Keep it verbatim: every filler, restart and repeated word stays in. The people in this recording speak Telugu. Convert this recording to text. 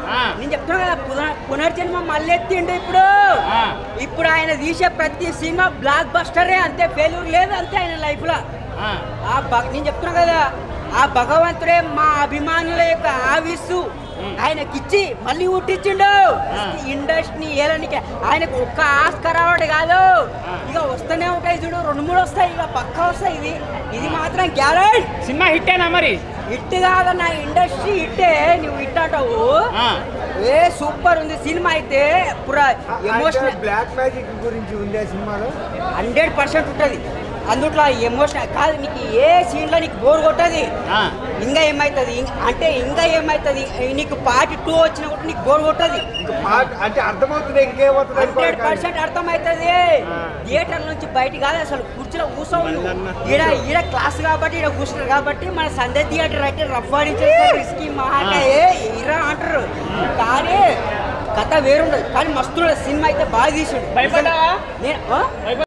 నేను చెప్తున్నా కదా పునర్జన్మ మళ్ళీ ఎత్తిండు ఇప్పుడు ఇప్పుడు ఆయన తీసే ప్రతి సినిమా బ్లాక్ బస్టరే అంతే ఫెయిల్యూర్ లేదు అంతే ఆయన లైఫ్ లో నేను చెప్తున్నా కదా ఆ భగవంతుడే మా అభిమానుల యొక్క ఆవిస్సు ఆయనకిచ్చి మళ్ళీ ఉట్టించిండు ఇండస్ట్రీని ఏలనికి ఆయనకు ఒక్క ఆస్కార్ అవార్డు కాదు ఇక వస్తూనే ఉంటాయి చూడు రెండు మూడు వస్తాయి ఇక పక్కా వస్తాయి ఇది ఇది మాత్రం గ్యారెంటీ సినిమా హిట్టేనా మరి హిట్ కాదన్న ఇండస్ట్రీ హిట్టే నువ్వు హిట్ అంటావు ఏ సూపర్ ఉంది సినిమా అయితే పురా ఎమోషనల్ బ్లాక్ మ్యాజిక్ గురించి ఉంది ఆ సినిమాలో హండ్రెడ్ పర్సెంట్ ఉంటుంది అందుట్లో ఎమోషనల్ కాదు నీకు ఏ సీన్లో నీకు బోర్ కొట్టది ఇంకా ఏమవుతుంది అంటే ఇంకా ఏమవుతుంది నీకు పార్ట్ టూ వచ్చినా కూడా నీకు బోర్ కొట్టది అంటే అర్థమవుతుంది ఇంకేమవుతుంది హండ్రెడ్ పర్సెంట్ అర్థమవుతుంది థియేటర్ నుంచి బయట కాదు అసలు కుర్చీలో కూర్చోవు ఈడ ఈడ క్లాస్ కాబట్టి ఈడ కూర్చున్నారు కాబట్టి మన సండే థియేటర్ అయితే రఫ్ ఆడించేస్తారు రిస్కీ మాట ఇరా అంటారు కానీ కథ వేరుండదు కానీ మస్తు సినిమా అయితే బాగా తీసాడు నేను